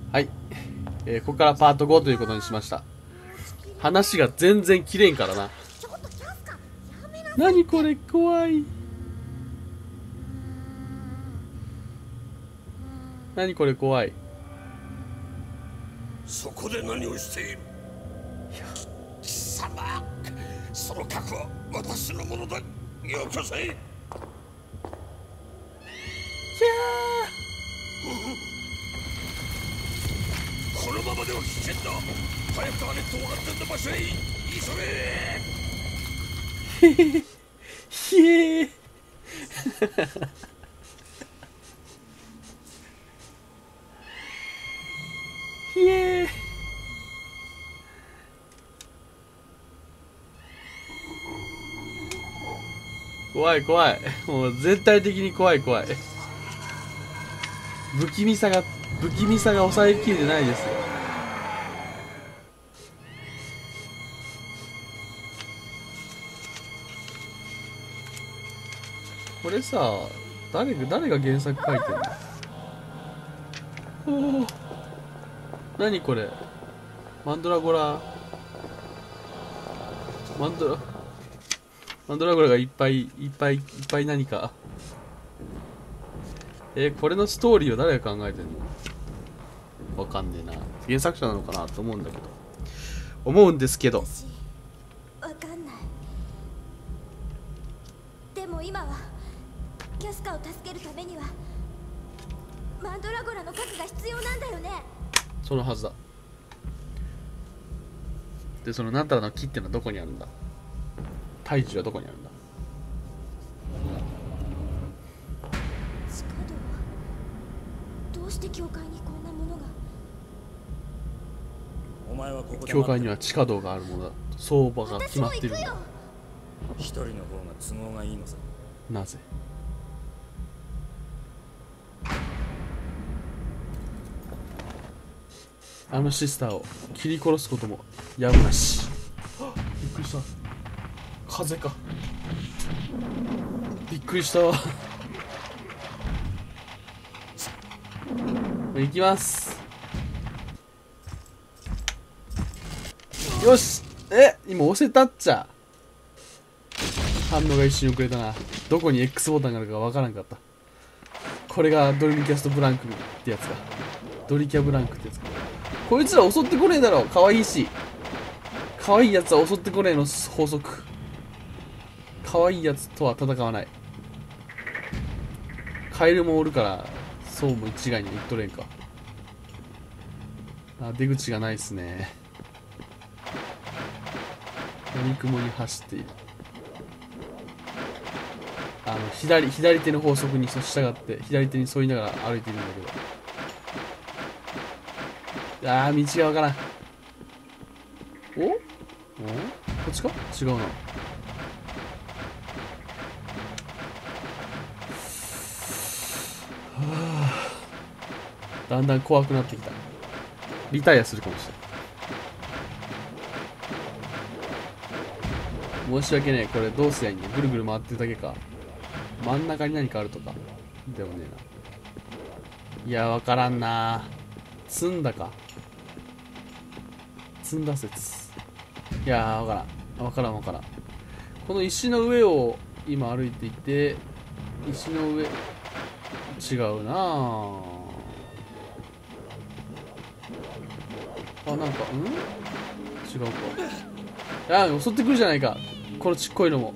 はい、ここからパート5ということにしました。話が全然切れんからな。何これ怖い。何これ怖い。 そこで何をしている。貴様、その核は私のものだ。よこせ。キャー。このままでは危険だ。早くアネットを安全な場所へ急げ。 ひえひえ。怖い怖い。もう絶対的に怖い怖い。不気味さが抑えきれてないですよ。これさ、誰が原作書いてるの？何これ？マンドラゴラがいっぱい何か。これのストーリーを誰が考えてんの？わかんねえな。原作者なのかなと思うんですけど。 わかんない。でも今はキャスカを助けるためにはマンドラゴラの核が必要なんだよね。 そのはずだ。で、そのなんたらの木ってのはどこにあるんだ？大樹はどこにあるんだ？ 地下道。どうして教会にこんなものが？ お前はここで教会には地下道があるものだ。相場が決まってるんだ。 一人の方が都合がいいのさ。 なぜ？あのシスターを切り殺すこともやむなし。びっくりした。風か。びっくりしたわ。行きます。よし。今押せたっちゃ。反応が一瞬遅れたな。どこに X ボタンがあるかわからんかった。これがドリミキャストブランクってやつか。ドリキャブランクってやつか。こいつら襲ってこねえだろ。可愛いし。可愛いやつは襲ってこねえの法則。可愛いやつとは戦わない。カエルもおるからそうも一概に言っとれんか。出口がないっすね。闇雲に走っている。左手の法則に従って左手に沿いながら歩いているんだけど、道がわからん。こっちか？違うな。だんだん怖くなってきた。リタイアするかもしれない。申し訳ねえ。これどうすりゃいいんだ。ぐるぐる回ってるだけか。真ん中に何かあるとかでもねえな。いや、わからんな。積んだか。積んだ説。いやー、わからん。この石の上を今歩いていて、石の上、違うなぁ。なんか、違うか。襲ってくるじゃないか。このちっこいのも。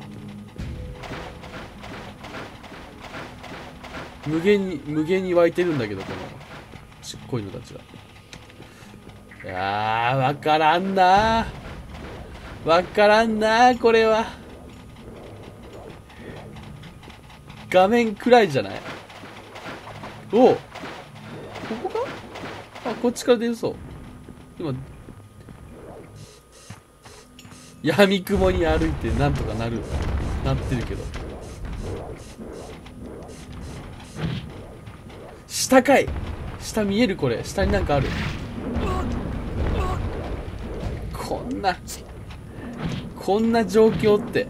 無限に湧いてるんだけど、このちっこいのたちが。いやー、わからんなー、これは。画面暗いじゃない？ここか？こっちから出るそう。今、闇雲に歩いてなんとかなってるけど。下かい。下見える？これ下になんかある。こんな状況って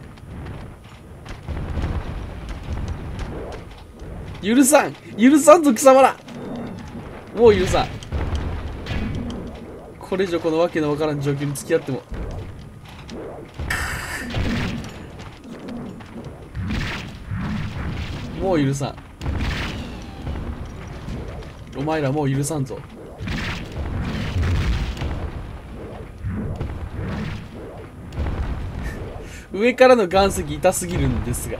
許さんぞ貴様ら。もう許さん。 これ以上このわけのわからん状況に付き合っても。もう許さん。お前らもう許さんぞ。上からの岩石痛すぎるんですが、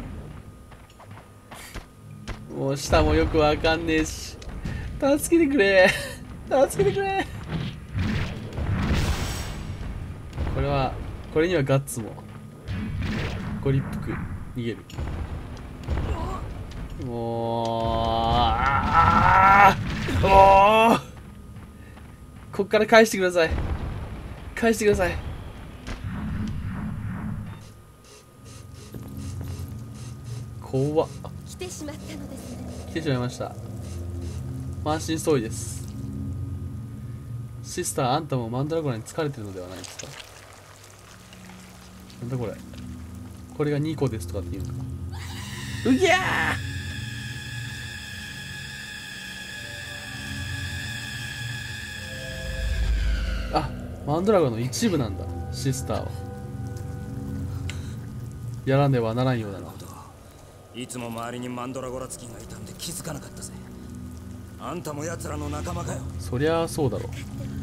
もう下もよくわかんねえし、助けてくれ、助けてくれ。これにはガッツもご立腹。逃げる。もうこっから返してください。返してください。怖っ。 来てしまったのですね。 来てしまいました。満身創痍です。シスター、あんたもマンドラゴラに疲れてるのではないですか。なんだこれ。これが2個ですとかって言うのか。うぎゃー。あ、マンドラゴラの一部なんだ、シスターは。やらねばならんようだな。 いつも周りにマンドラゴラツキンがいたんで気づかなかったぜ。あんたも奴らの仲間かよ。 そりゃあそうだろ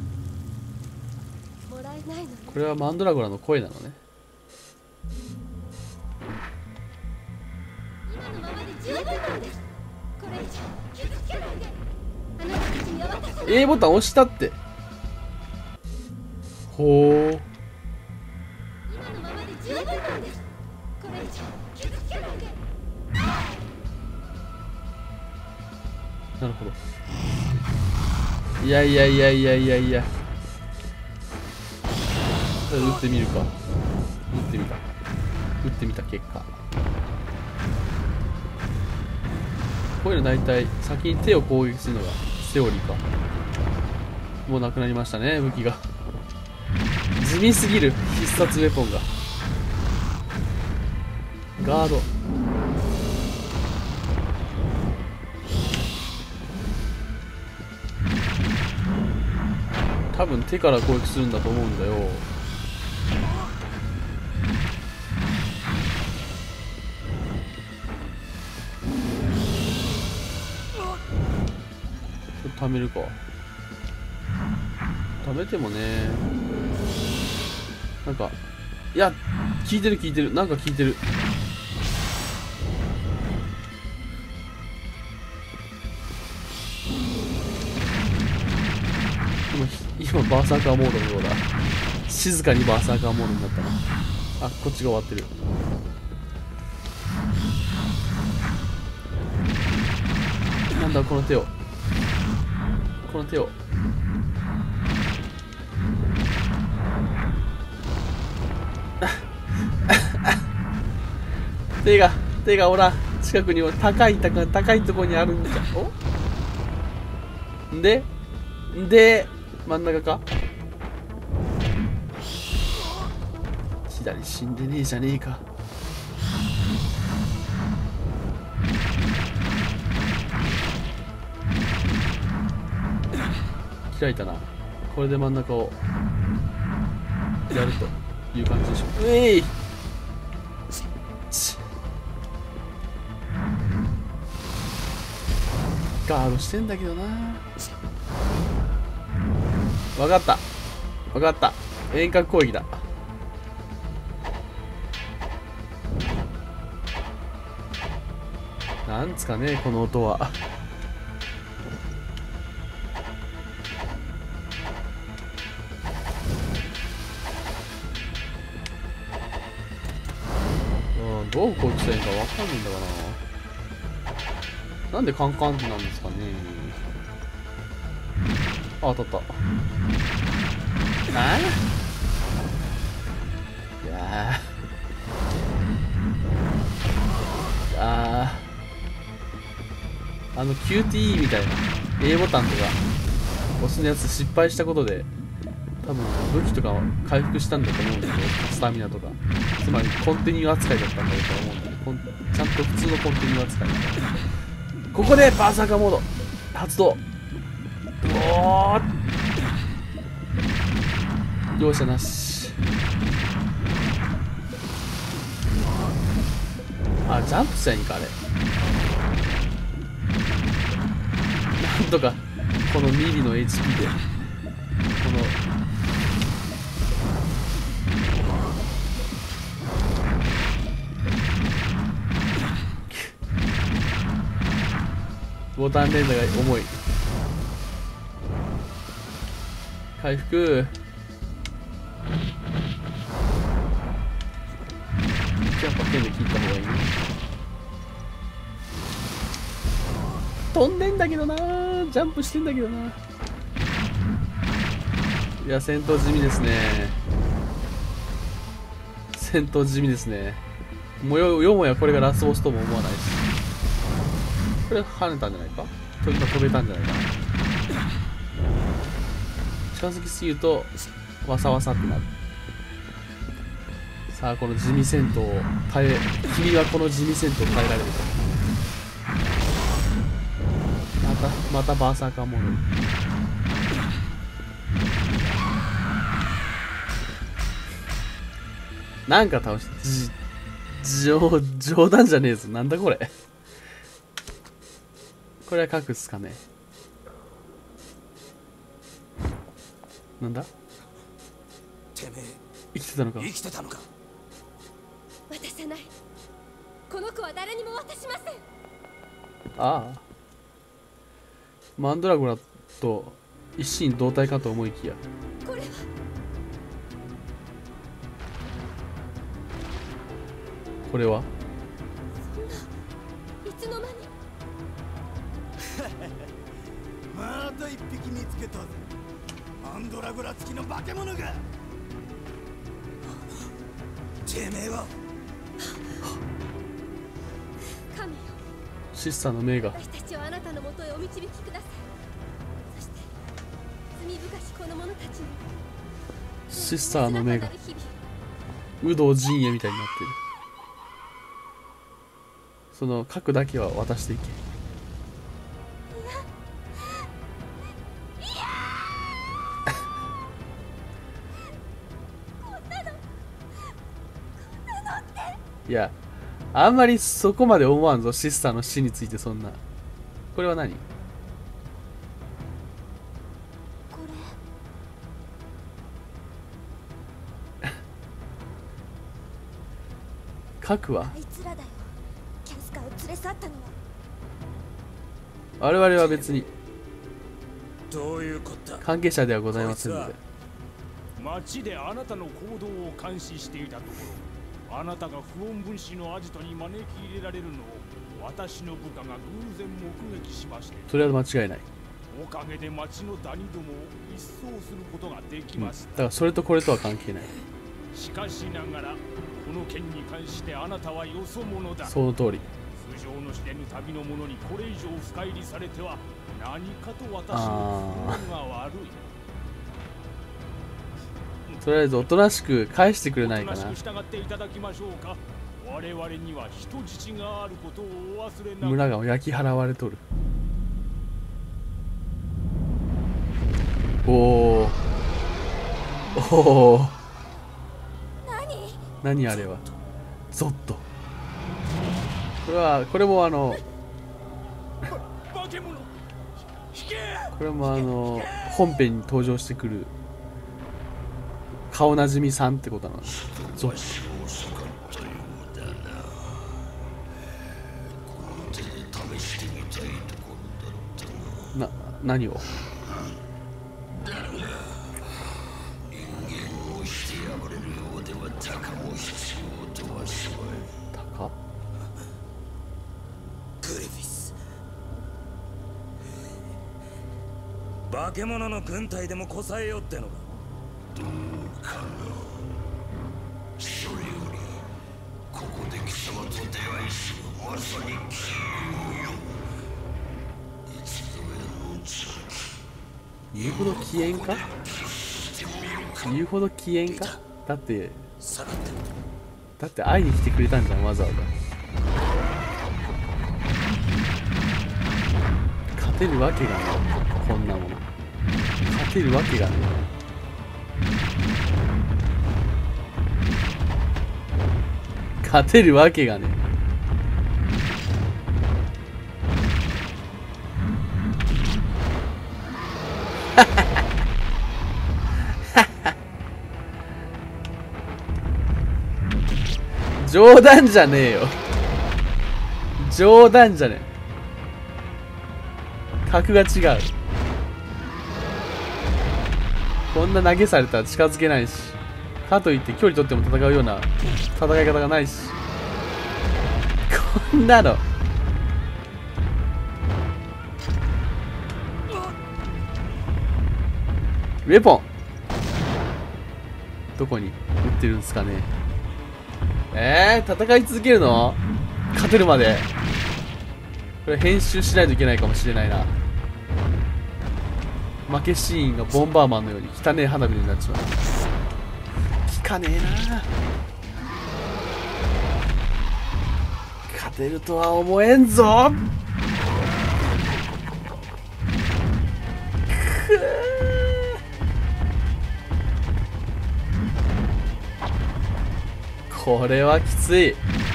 う。 もらえないの。 これはマンドラゴラの声なのね。 今のままで十分なんです。これ以上傷つけないで。あなたたちには渡さない。 A ボタン押したって。ほう。 今のままで十分なんです。これ以上傷つけないで。 なるほど。いやいやいやいやいやいや。打ってみるか。打ってみた。打ってみた結果。こういうの大体先に手を攻撃するのがセオリーか。もうなくなりましたね、武器が。地味すぎる必殺ウェポンが。ガード。多分手から攻撃するんだと思うんだよ。ちょっと貯めるか。貯めてもね、なんか、いや、効いてる効いてる、なんか効いてる。今バーサーカーモードのようだ。静かにバーサーカーモードになったな。あ、こっちが終わってる。なんだこの手を、この手を。手がおらん。近くには高いところにあるんじゃ。おで真ん中か。左死んでねえじゃねえか。開いたな。これで真ん中をやるという感じでしょう。えい、ガードしてんだけどな。わかったわかった。遠隔攻撃だ。なんつかねこの音は。どう攻撃したらいいかわかんないんだかな。なんでカンカンってなんですかね。あ、当たった。いやQTE みたいな A ボタンとか押すのやつ失敗したことで多分武器とか回復したんだと思うんだけど、スタミナとか、つまりコンティニュー扱いだったんだと思うんだけど、ちゃんと普通のコンティニュー扱い。ここでバーサーカーモード発動。 容赦なし。あ、ジャンプしたらいいんかあれ。なんとかこのミリの HP でこのボタン連打が重い。回復。やっぱ剣で切った方がいいね。飛んでんだけどな、ジャンプしてんだけどな。いや、戦闘地味ですね。戦闘地味ですね。もよもやこれがラスボスとも思わないし。これ跳ねたんじゃないか、今飛べたんじゃないかな。近づきすぎるとわさわさってなる。さあ、この地味戦闘を君はこの地味戦闘を耐えられるか。またバーサーカーモード。なんか倒し冗談じゃねえぞ。なんだこれ。これは核っすかね。なんだ、 てめえ生きてたのか。 生きてたのか。 渡さない。この子は誰にも渡しません。 ああ、マンドラゴラと一心同体かと思いきや、 これはこれはそんないつの間に。 また一匹見つけたぜ。マンドラゴラ付きの化け物が。てめえは神よ、 シスターの命が。 私たちをあなたのもとへお導きください。そして罪深しこの者たちにシスターの命が辛くなる日々 有働陣営みたいになってる。その核だけは渡していけ。いや、あんまりそこまで思わんぞ、シスターの死について。そんな。これは何？ これ核はあいつらだよ。キャスカを連れ去ったのは。 我々は別にどういうことだ。 関係者ではございませんので。 町であなたの行動を監視していたところ、あなたが不穏分子のアジトに招き入れられるのを私の部下が偶然目撃しまして、 それは間違いない。 おかげで町のダニどもを一掃することができましだた。 からそれとこれとは関係ない。 しかしながらこの件に関してあなたはよそ者だ。 その通り。 通常の知れぬ旅の者にこれ以上深入りされては何かと私の不安が悪い。 とりあえずおとなしく返してくれないかな。 おとなしく従っていただきましょうか。我々には人質があることをお忘れなく。 村が焼き払われとる。おおおお、何あれは。ゾッと。これも化け物。引け。 これも本編に登場してくる顔なじみさんってことなの。ゾッ。何を。タカ？ グリフィス。化け物の軍隊でもこさえようってのか。 どうかな。それよりここで貴様と出会いしまさに奇遇よ。一度への先。 言うほど危険か？言うほど危険か？だって下がって。 会いに来てくれたんじゃん、わざわざ。勝てるわけがない、こんなもの。勝てるわけがない。 勝てるわけがね。冗談じゃねえよ。冗談じゃねえ。格が違う。こんな投げされたら近づけないし、かといって距離取っても戦うような戦い方がないし、こんなのウェポンどこに売ってるんですかね。戦い続けるの？勝てるまで。これ編集しないといけないかもしれないな。負けシーンがボンバーマンのように汚ねえ花火になっちまう。効かねえな。勝てるとは思えんぞ。これはきつい。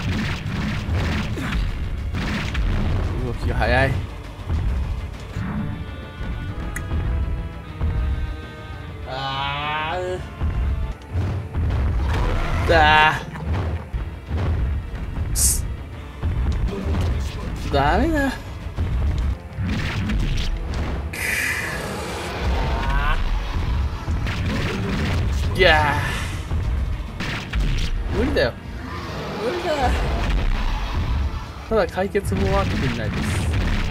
動きが速い。ダメだ。いや無理だよ。無理だ。ただ解決法は特にないです。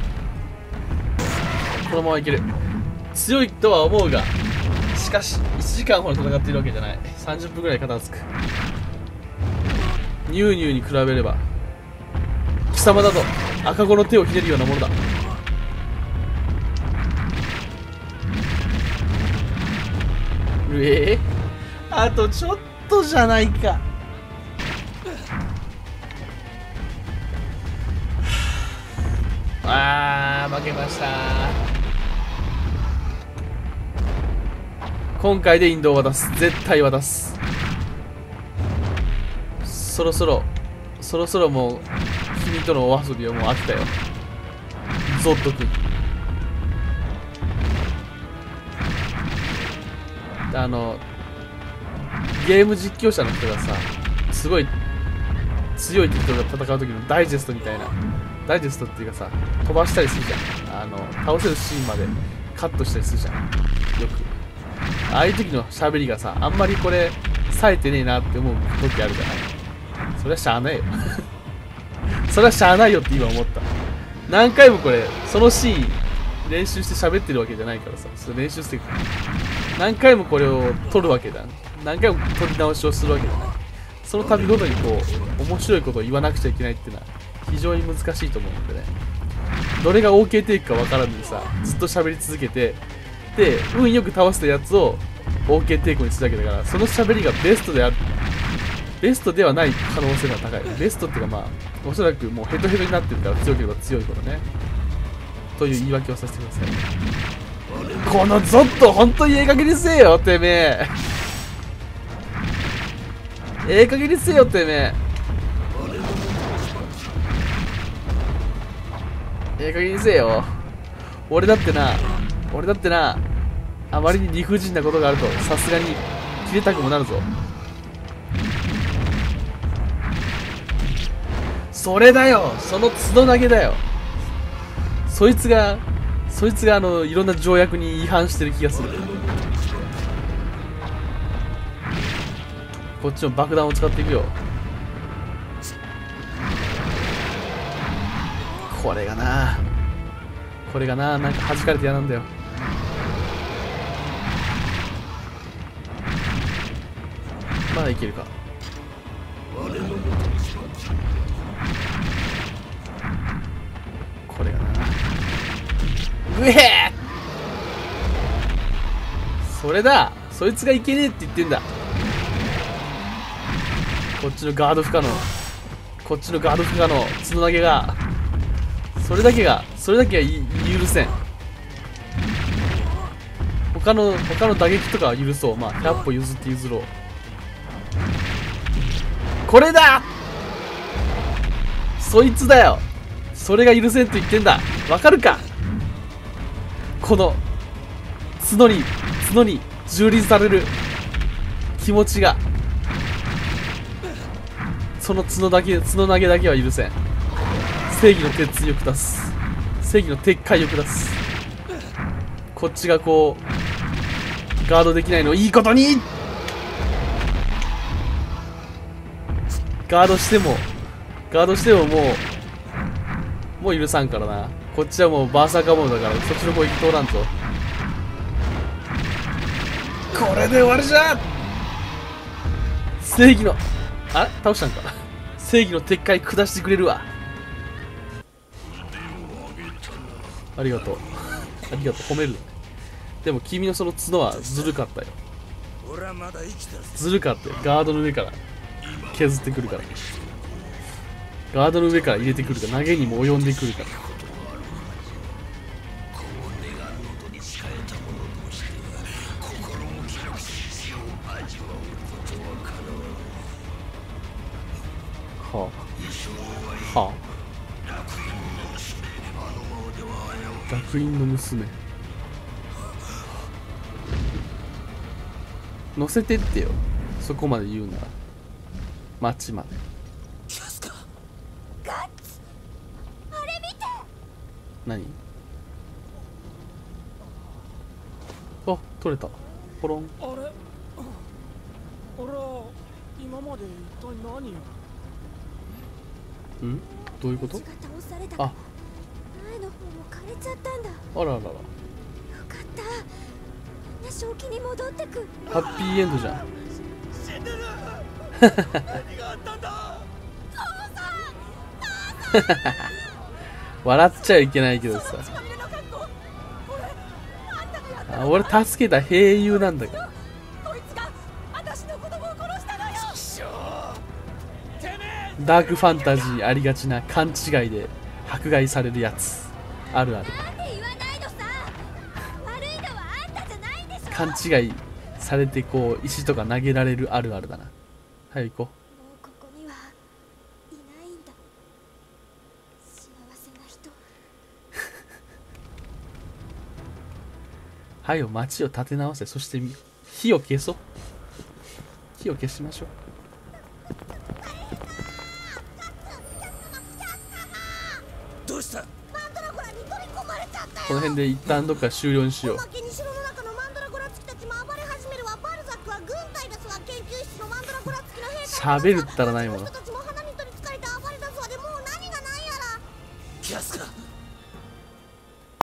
このままいける。強いとは思うが、しかし1時間ほど戦っているわけじゃない。30分ぐらい片付く。ニューニューに比べれば貴様だと赤子の手をひねるようなものだ。あとちょっとじゃないか。負けました。今回でインドを渡す。絶対渡す。そろそろもう君とのお遊びはもう飽きたよ。ゾッとくん。ゲーム実況者の人がさ、すごい強い敵と戦う時のダイジェストみたいな、ダイジェストっていうかさ、飛ばしたりするじゃん。倒せるシーンまでカットしたりするじゃん、よく。ああいう時の喋りがさ、あんまりこれ冴えてねえなって思う時あるじゃない。それはしゃあないよそれはしゃあないよって今思った。何回もこれそのシーン練習して喋ってるわけじゃないからさ、それ練習して何回もこれを撮るわけだ。何回も撮り直しをするわけじゃない。その度ごとにこう面白いことを言わなくちゃいけないっていうのは非常に難しいと思うんでね。どれが OK テイクか分からずにさ、ずっと喋り続けて、で運よく倒したやつを OK テイクにするだけだから、その喋りがベストである、ベストではない可能性が高い。ベストっていうか、まあおそらくもうヘトヘトになってるから、強ければ強いほどね、という言い訳をさせてください。このゾッと本当にええ加減にせえよてめえ。ええ加減にせえよてめえ。ええ加減にせえよ。俺だってなあまりに理不尽なことがあるとさすがに切れたくもなるぞ。それだよ、その角投げだよ。そいつがいろんな条約に違反してる気がする。こっちの爆弾を使っていくよ。これがななんか弾かれて嫌なんだよ。まだいけるか。これがな、うえー、それだ、そいつがいけねえって言ってんだ。こっちのガード不可能角投げが、それだけが許せん。他の打撃とかは許そう。まあ100歩譲って譲ろう。これだそいつだよ。それが許せんと言ってんだ。わかるか。この角に蹂躙される気持ちが。その角投げだけは許せん。正義の鉄を下す。正義の鉄塊を下す。こっちがこうガードできないのをいいことに。ガードしてももう許さんからな。こっちはもうバーサーカーモードだからそっちの攻撃通らんと。これで終わりじゃ。正義の倒したんか。正義の鉄塊下してくれるわ。ありがとう褒める。でも君のその角はずるかったよ。ずるかったよ。ガードの上から削ってくるから。ガードの上から入れてくるから、投げにも及んでくるから。はあ烙印の娘。乗せてってよ、そこまで言うなら。町まで。 ガッツ、あれ見て。 何。あ、取れた。ポロン。 あれ俺は今まで一体何を。 ん、どういうこと。 血が倒された。 あ、 前の方も枯れちゃったんだ。 あららら。 よかった。みんな正気に戻ってく。 ハッピーエンドじゃん。 死んでる。何があったんだ。 笑っちゃいけないけどさ。俺助けた英雄なんだから。 こいつが私の子供を殺したのよ。 ダークファンタジーありがちな勘違いで迫害されるやつ。あるある。 なんで言わないのさ。悪いのはあんたじゃないでしょ。 勘違いされてこう石とか投げられるあるあるだな。はい行こもうここにはいないんだ。幸せな人。 う。はいよ、街を立て直せ。そして火を消そう。火を消しましょう。 どうした。 マンドラゴラに取り込まれちゃったよ。 この辺で一旦どっか終了にしよう。 おまけに城の中のマンドラゴラ付きたちも暴れ始めるわ。バルザックは軍隊ですわ。研究室のマンドラゴラ付きの兵隊喋るったらないもの。 人たちも鼻に取りつかれて暴れ出すわで、もう何が何やら。 キャスカ